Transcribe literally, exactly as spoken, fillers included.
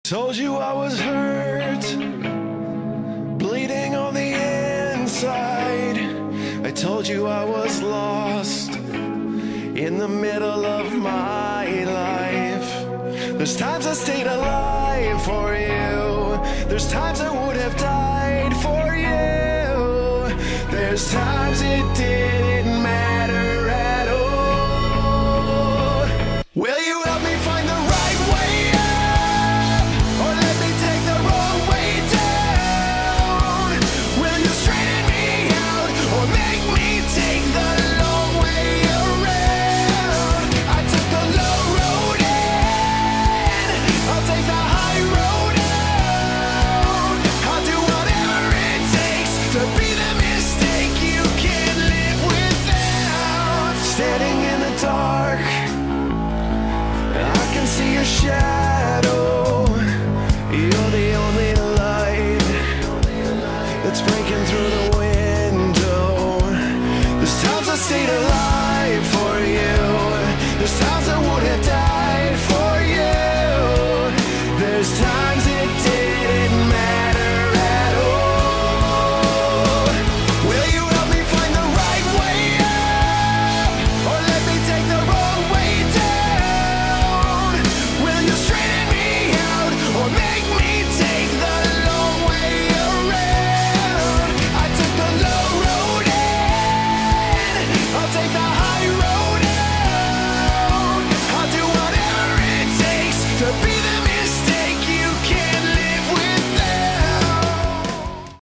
Told you I was hurt, bleeding on the inside. I told you I was lost in the middle of my life. There's times I stayed alive for you. There's times I would have died for you. There's times it didn't matter at all. Will you help me find the right way up, or let me take the wrong way down? Will you straighten me out, or make me take the long way around? I took the low road in, I'll take the high road out. I'll do whatever it takes to be the mistake you can't live without. Standing in the dark, I can see your shadow. You're the only light that's breaking through the window. There's times I stayed alive for you. There's times I would have died.